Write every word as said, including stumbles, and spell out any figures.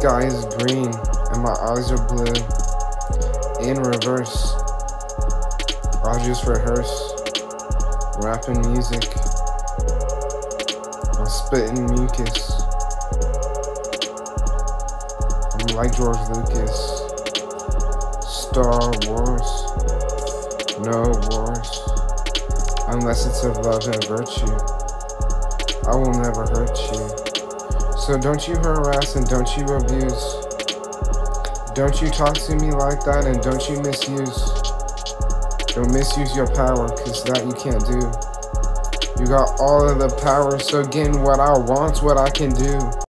sky is green and my eyes are blue. In reverse, I'll just rehearse, rapping music, I'm spitting mucus. I'm like George Lucas. Star Wars, no wars, unless it's of love and virtue. I will never hurt you. So don't you harass and don't you abuse. Don't you talk to me like that and don't you misuse. Don't misuse your power, cause that you can't do. You got all of the power, so getting what I want, what I can do.